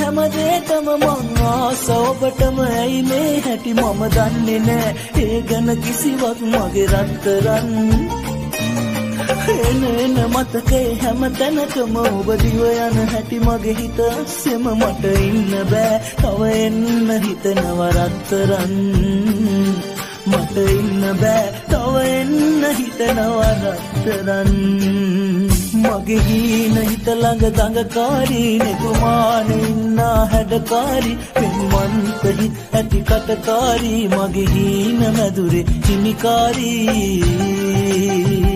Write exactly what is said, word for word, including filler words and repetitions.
හැම දෙයකම මං ආස ඔබටම ඇයි මේ හැටි මම දන්නේ නෑ ඒ ගැන කිසිවක් මගේ රත්තරන් එන එන මතකේ හැම තැනකම ඔබ දිව යන හැටි මගේ හිත සෙම මට ඉන්න බෑ තව එන්න හිතනව රත්තරන් මට ඉන්න බෑ තව එන්න හිතනව රත්තරන් මගේ හීන හිත ළඟ දඟකාරී නෙතුමාන ඉන්නා හැඩකාරී පෙන්වන්ත හිත් ඇති කටකාරී මගේ හීන මැදුරේ හිමිකාරී